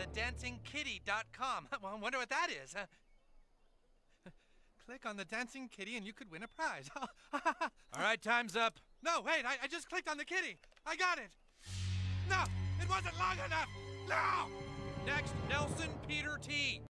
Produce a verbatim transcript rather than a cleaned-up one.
dancing kitty dot com. Well, I wonder what that is. Huh? Click on the dancing kitty and you could win a prize. All right, time's up. No, wait, I, I just clicked on the kitty. I got it. No, it wasn't long enough. No! Next, Nelson Peter T.